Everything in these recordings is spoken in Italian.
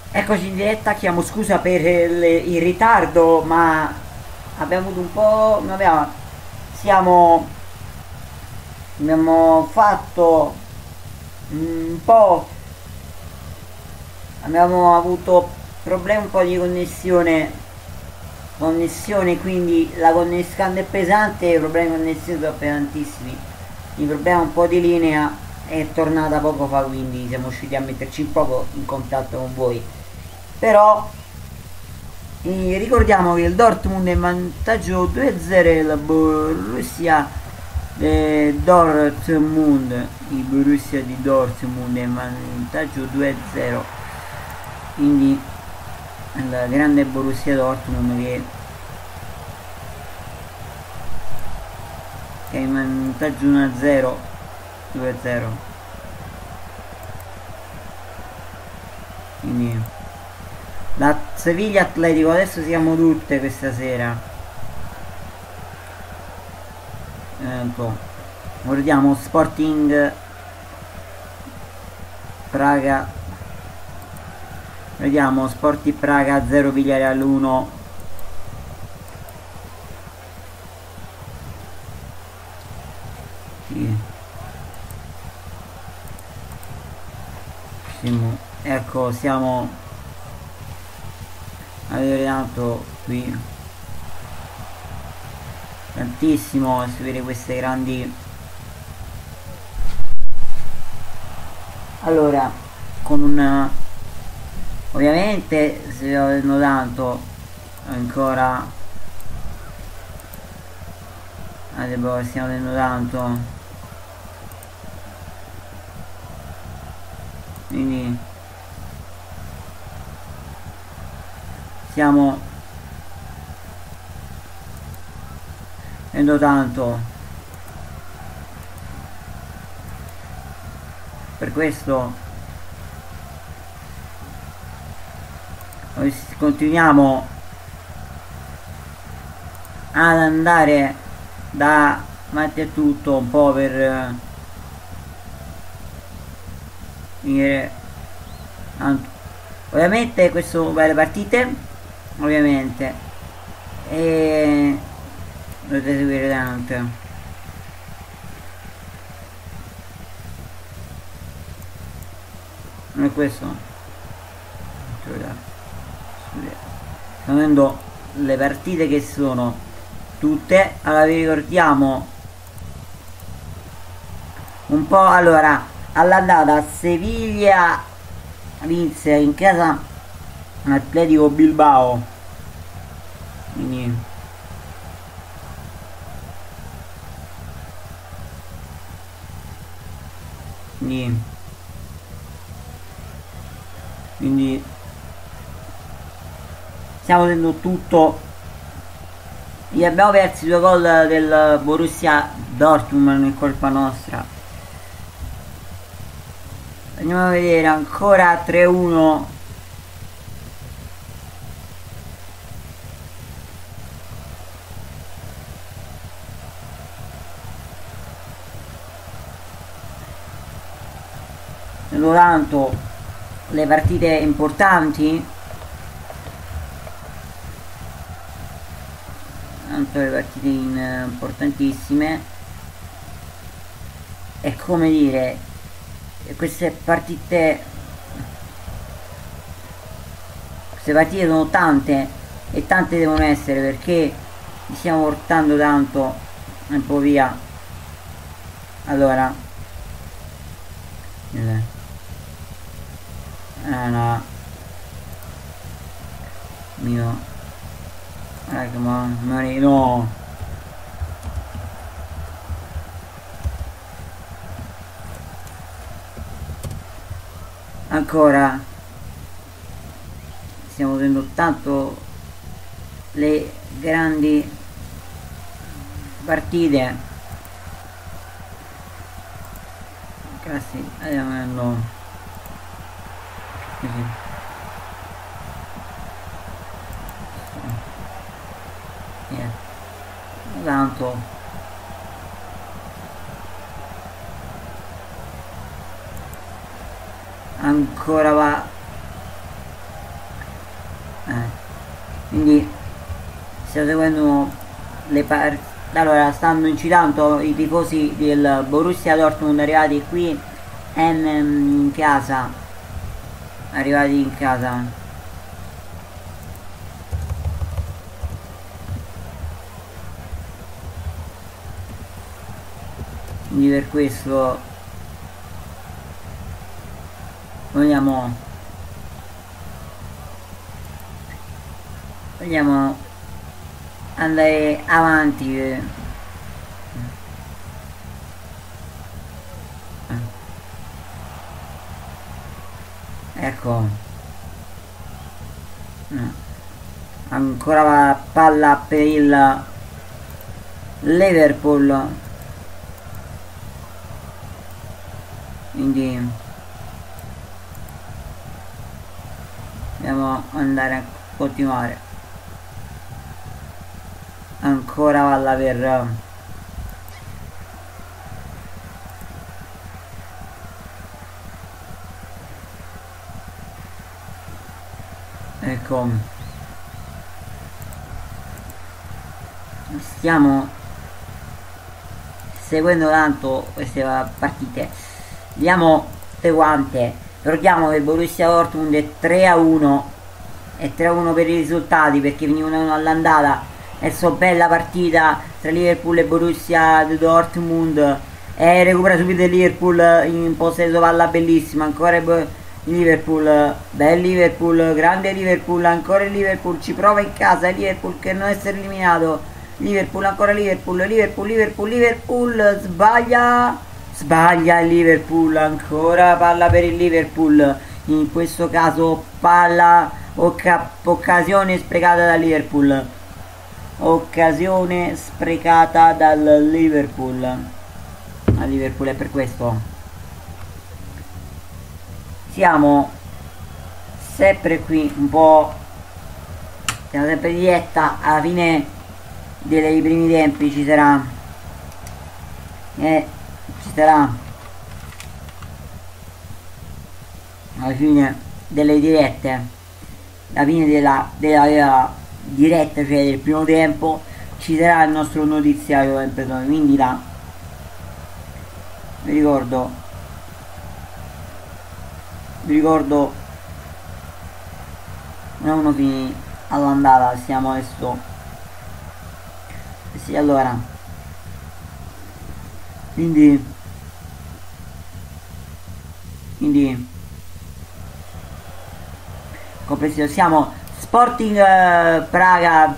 Eccoci in diretta, chiedo scusa per il ritardo, ma abbiamo avuto un po'. Siamo. Abbiamo fatto un po'. Abbiamo avuto problemi un po' di connessione, quindi la connessione è pesante, i problemi di connessione sono pesantissimi. Il problema un po' di linea è tornata poco fa, quindi siamo riusciti a metterci un poco in contatto con voi. Però ricordiamo che il Dortmund è in vantaggio 2-0 e la Borussia Dortmund, il Borussia di Dortmund è in vantaggio 2-0, quindi il grande Borussia Dortmund che è in vantaggio 1-0, 2-0, quindi la Sevilla Atletico adesso siamo tutte questa sera. Un po'. Guardiamo Sporting Praga. Vediamo Sporting Praga 0 Villarreal 1. Sì. Ecco, siamo tanto qui tantissimo a seguire queste grandi. Allora, con un ovviamente stiamo vedendo tanto ancora, stiamo vedendo tanto, quindi stiamo vedendo tanto, per questo continuiamo ad andare davanti a tutto un po' per finire. Ovviamente questo va alle partite, ovviamente, e dovete seguire tante. Non è questo. Stiamo vedendo le partite che sono tutte. Allora vi ricordiamo un po'. Allora, all'andata Sevilla vinse in casa Atletico Bilbao, quindi quindi stiamo vedendo tutto. Gli abbiamo persi 2 gol del Borussia Dortmund, ma non è colpa nostra. Andiamo a vedere ancora 3-1. Tanto le partite importanti, tanto le partite importantissime, è come dire, queste partite sono tante e tante devono essere, perché ci stiamo portando tanto un po' via. Allora no, mio no, ancora stiamo vedendo tanto le grandi partite. Cazzi, andiamo così. Tanto ancora va stiamo seguendo allora stanno incitando i tifosi del Borussia Dortmund arrivati qui in casa, arrivati in casa. Quindi per questo vogliamo andare avanti. Ecco, ancora la palla per il Liverpool, quindi dobbiamo andare a continuare. Ancora palla per ecco, stiamo seguendo tanto queste partite, vediamo le quante. Ricordiamo che il Borussia Dortmund è 3-1, è 3-1 per i risultati perché venivano all'andata. Adesso bella partita tra Liverpool e Borussia Dortmund, e recupera subito il Liverpool in possesso palla, bellissima, ancora Liverpool, bel Liverpool, grande Liverpool, ancora il Liverpool, ci prova in casa il Liverpool che non essere eliminato. Liverpool, ancora Liverpool, Liverpool, sbaglia il Liverpool, ancora palla per il Liverpool, in questo caso palla, occasione sprecata dal Liverpool, occasione sprecata dal Liverpool, al Liverpool, è per questo siamo sempre qui un po', siamo sempre di diretta. Alla fine dei primi tempi ci sarà alla fine delle dirette, alla fine della diretta, cioè del primo tempo, ci sarà il nostro notiziario sempre, quindi là vi ricordo uno fini all'andata, siamo adesso sì, allora quindi complessivo siamo Sporting Praga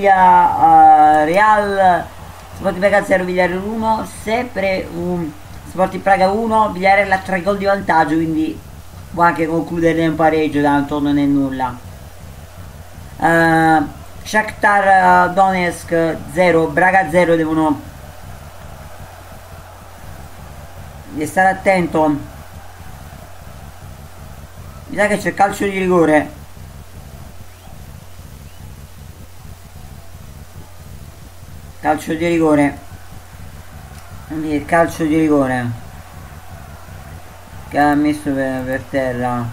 Real, Sporting Praga 0 Villarreal 1, sempre un Sporting Praga 1 Villarreal a 3 gol di vantaggio, quindi può anche concludere un pareggio, tanto non è nulla. Shakhtar Donetsk 0 Braga 0, devono stare attento, mi sa che c'è calcio di rigore, quindi il calcio di rigore che ha messo per terra,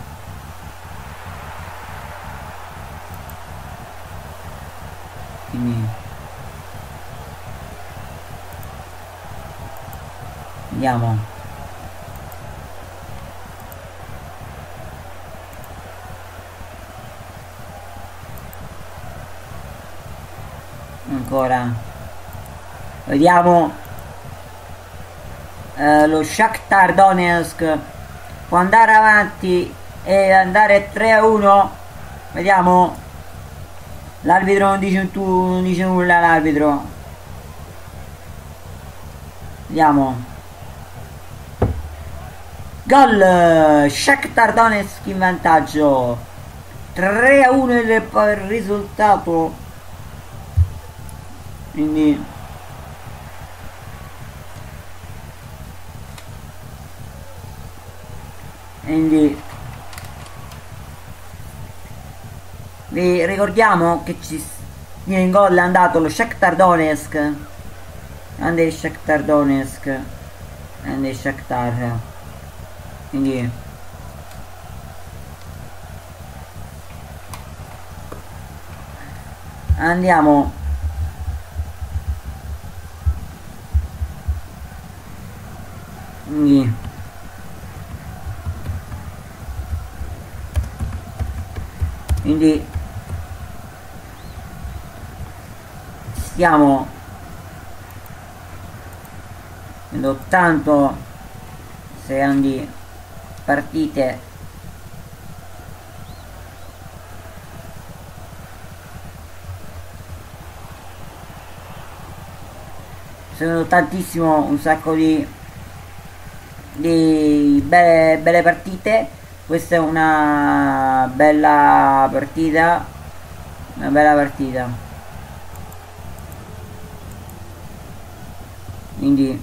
quindi vediamo. Ancora vediamo, lo Shakhtar Donetsk può andare avanti e andare 3-1, vediamo, l'arbitro non dice nulla, l'arbitro, vediamo, gol, Shakhtar Donetsk in vantaggio, 3-1 il risultato, quindi vi ricordiamo che in gol è andato lo Shakhtar Donetsk, grande Shakhtar Donetsk, grande Shakhtar, quindi andiamo quindi stiamo vedendo tanto grandi partite, sono tantissimo, un sacco di belle partite. Questa è una bella partita, quindi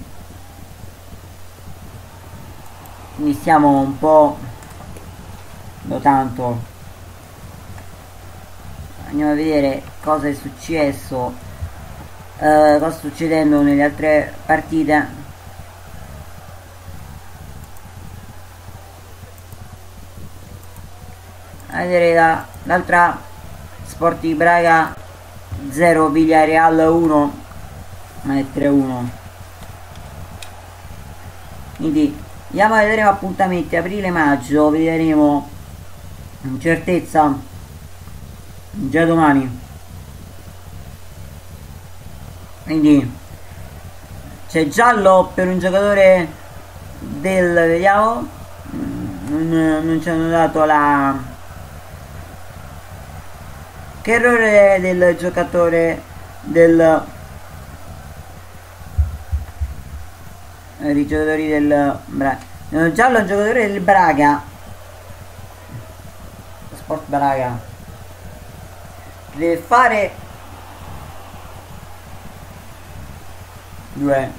iniziamo un po' lo tanto, andiamo a vedere cosa è successo, cosa sta succedendo nelle altre partite. A vedere l'altra, Sporting Braga 0, Villarreal 1 e 3-1. Quindi andiamo a vedere appuntamenti aprile-maggio, vedremo in certezza già domani. Quindi c'è giallo per un giocatore del, vediamo, non ci hanno dato la, che errore del giocatore del, i giocatori del Braga, giallo un giocatore del Braga, Sport Braga, deve fare 2.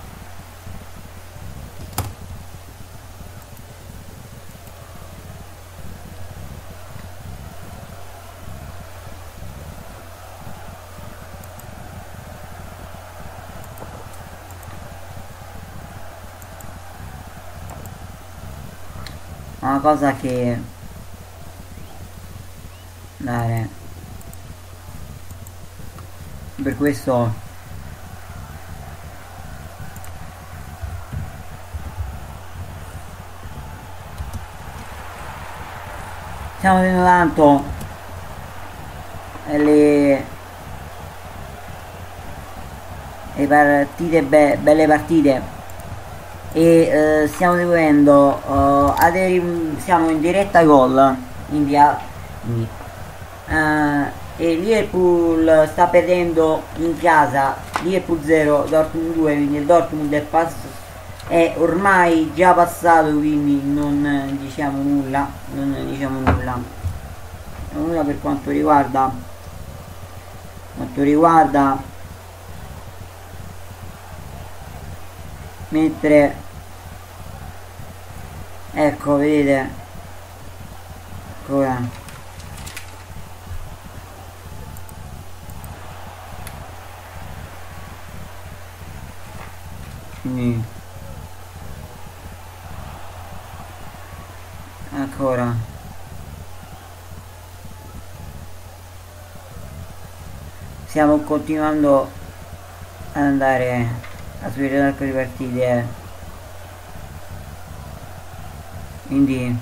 Una cosa che dare, per questo stiamo vedendo tanto le partite, belle partite, e stiamo seguendo, siamo in diretta gol, e Liverpool sta perdendo in casa, Liverpool 0, Dortmund 2, quindi il Dortmund è ormai già passato, quindi non diciamo nulla, per quanto riguarda mentre, ecco, vedete ancora stiamo continuando ad andare a subire un arco di partite, quindi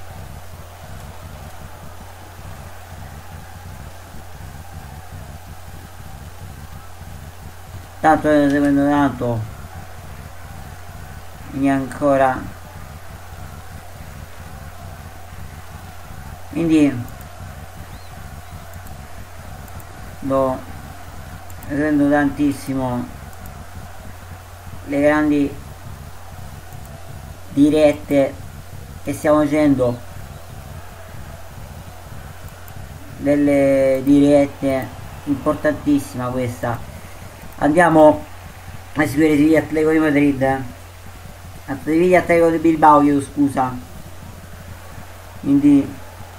tanto seguendo tanto, quindi ancora, quindi sto seguendo tantissimo le grandi dirette che stiamo facendo, delle dirette importantissima questa. Andiamo a seguire Sevilla Atletico di Madrid, Sevilla Atletico di Bilbao, io scusa, quindi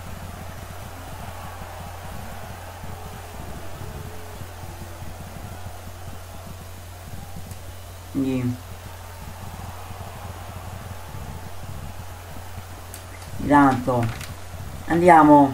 tanto andiamo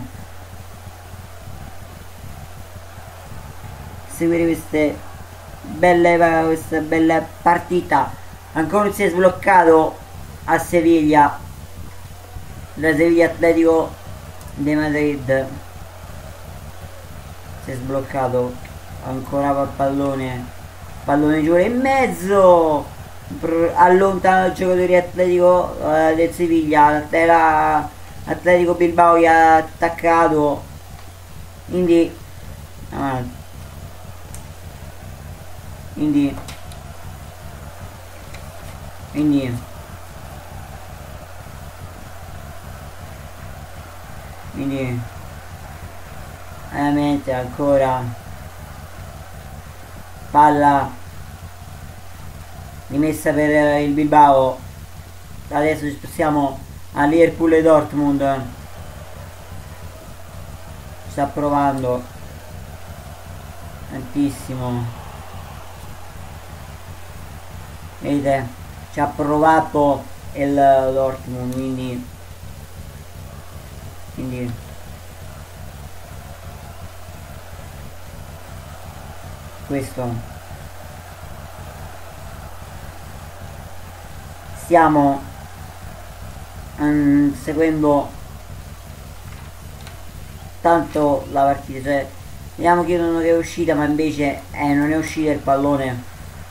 a seguire questa bella partita. Ancora non si è sbloccato a Seviglia, la Sevilla Atletico de Madrid. Si è sbloccato, ancora pallone giù in mezzo, allontana il giocatore atletico del Seviglia, era Atletico Bilbao che ha attaccato, quindi quindi veramente ancora palla rimessa per il Bilbao. Adesso ci spostiamo a Liverpool e Dortmund. Sta provando tantissimo, vedete, ci ha provato il Dortmund, quindi questo stiamo seguendo tanto la partita, cioè vediamo, chiedono che è uscita, ma invece non è uscita il pallone.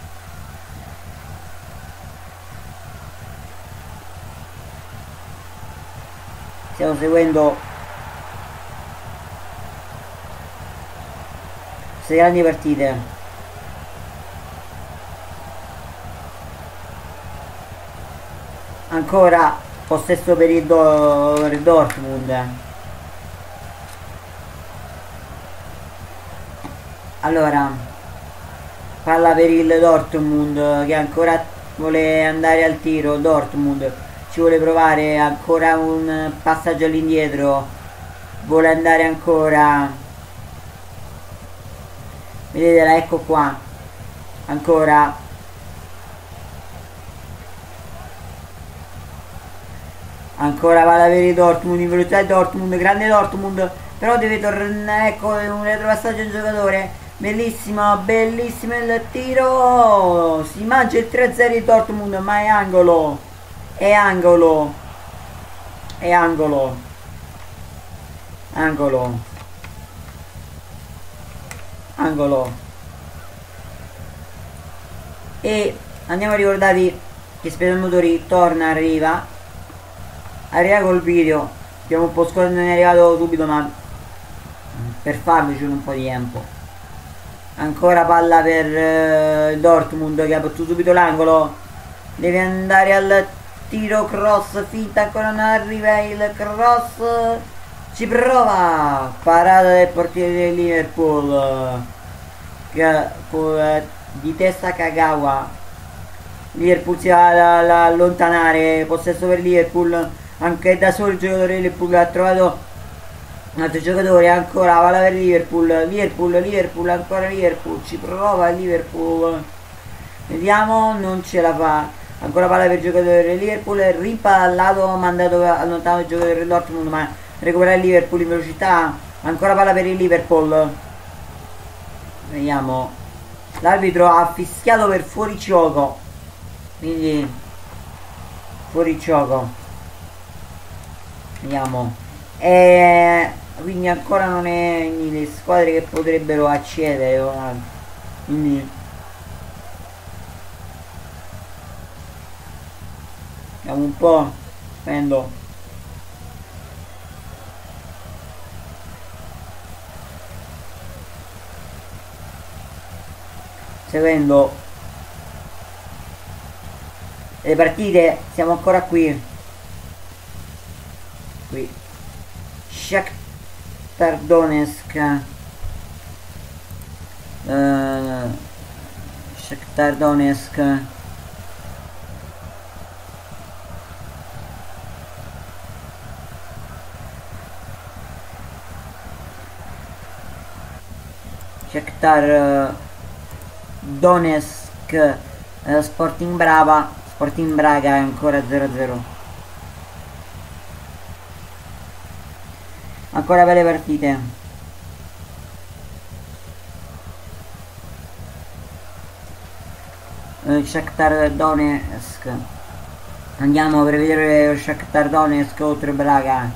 Stiamo seguendo queste grandi partite. Ancora possesso per il Dortmund. Allora, palla per il Dortmund che ancora vuole andare al tiro. Dortmund ci vuole provare, ancora un passaggio all'indietro, vuole andare ancora, vedetela, ecco qua, ancora palla per il Dortmund, in velocità il Dortmund, grande Dortmund, però deve tornare, ecco un retropassaggio al giocatore, bellissimo, bellissimo il tiro, si mangia il 3-0 il Dortmund, ma è angolo. È angolo, e andiamo a ricordarvi che Spedale Motori arriva col video, abbiamo un po' scorso, non è arrivato subito, ma per farlo ci vuole un po' di tempo. Ancora palla per Dortmund che ha battuto subito l'angolo, deve andare al tiro, cross, finta, ancora non arriva il cross, ci prova, parata del portiere del Liverpool di testa Kagawa. Liverpool si va ad allontanare, possesso per Liverpool, anche da solo il giocatore del Liverpool ha trovato un altro giocatore, ancora palla per Liverpool, ancora Liverpool, ci prova Liverpool, vediamo, non ce la fa. Ancora palla per il giocatore del Liverpool, rimpallato, mandato allontano il giocatore del Dortmund, ma recupera il Liverpool in velocità. Ancora palla per il Liverpool, vediamo, l'arbitro ha fischiato per fuorigioco, quindi fuorigioco, vediamo, quindi ancora non è le squadre che potrebbero accedere, quindi vediamo un po', prendo seguendo le partite, siamo ancora qui Shakhtar Donetsk, Shakhtar Donetsk, Shakhtar Donetsk, Sporting Braga è ancora 0-0. Ancora belle partite. Shakhtar Donetsk, Andiamo per vedere lo Shakhtar Donetsk contro Braga.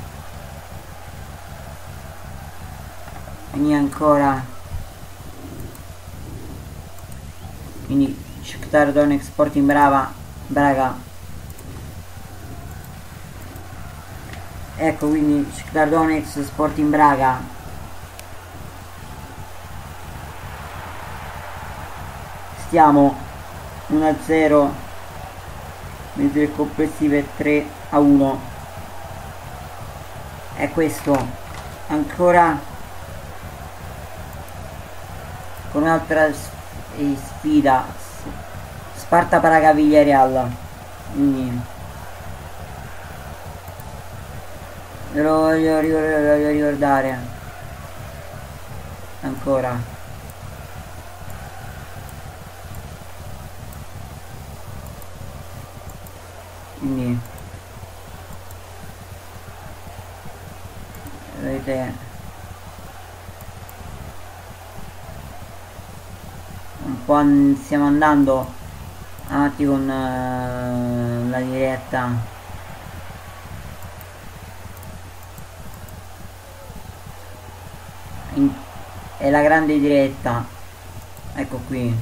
Quindi ancora, quindi Shakhtar Donetsk Sporting Braga. Ecco, quindi Shakhtar Donetsk Sporting Braga. Stiamo 1-0, mentre il complessivo è 3-1. È questo. Ancora con un'altra sfida, Sparta Praga Villarreal. Quindi ve lo voglio ricordare ancora. Quindi vedete un po' stiamo andando avanti con la diretta. È la grande diretta, ecco qui.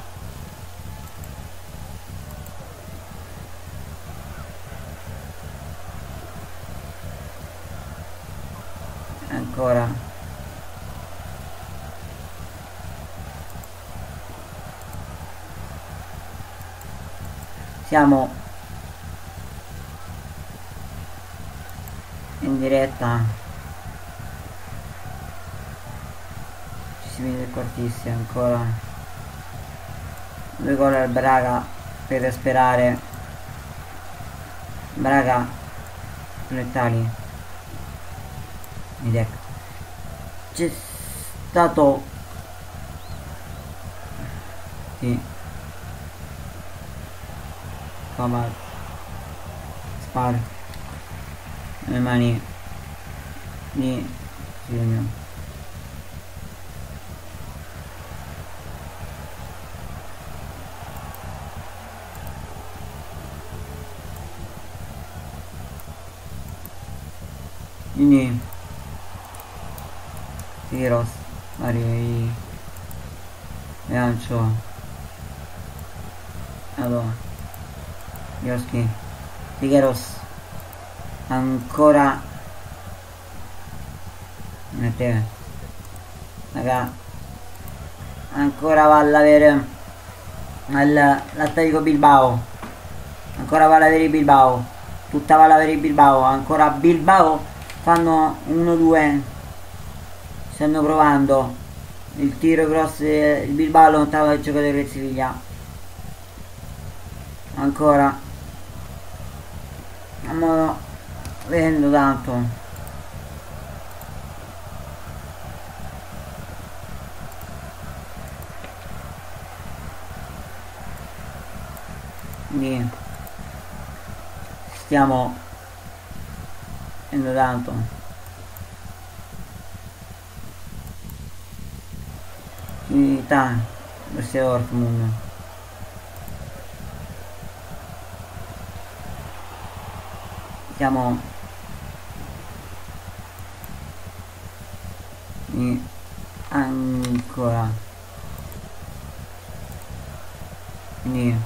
Ancora siamo in diretta, ci si vede fortissimo. Ancora 2 gol al Braga per sperare. Braga letali. Ed ecco, c'è stato sì, come sparo le mani di segno. Quindi Tiros Mario lancio, allora Yoski Figueros ancora mette raga, ancora va all'avere l'Atletico Bilbao, ancora va all'avere Bilbao, tutta va all'avere Bilbao, ancora Bilbao, fanno 1-2, stanno provando il tiro grosso, il Bilbao lontano dal giocatore del Siviglia. Ancora stiamo vedendo tanto, quindi stiamo vedendo tanto. Unità Borussia Dortmund, siamo ancora, quindi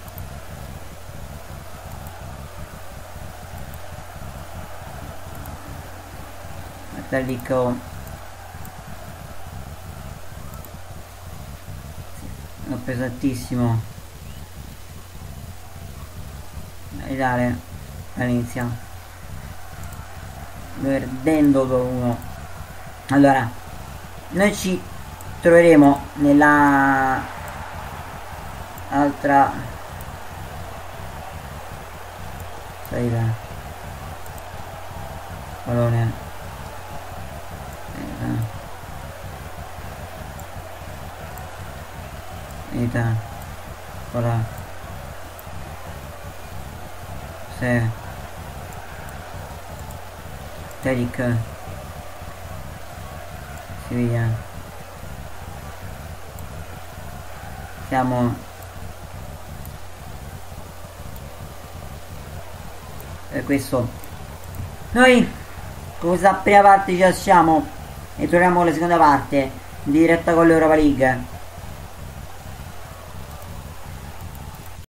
Atletico è pesantissimo e dare all'inizio perdendo 2-1. Allora noi ci troveremo nella altra salita pallone, unità ora se Tariq Siviglia, siamo questo. Noi con questa prima parte ci lasciamo e torniamo con la seconda parte in diretta con l'Europa League.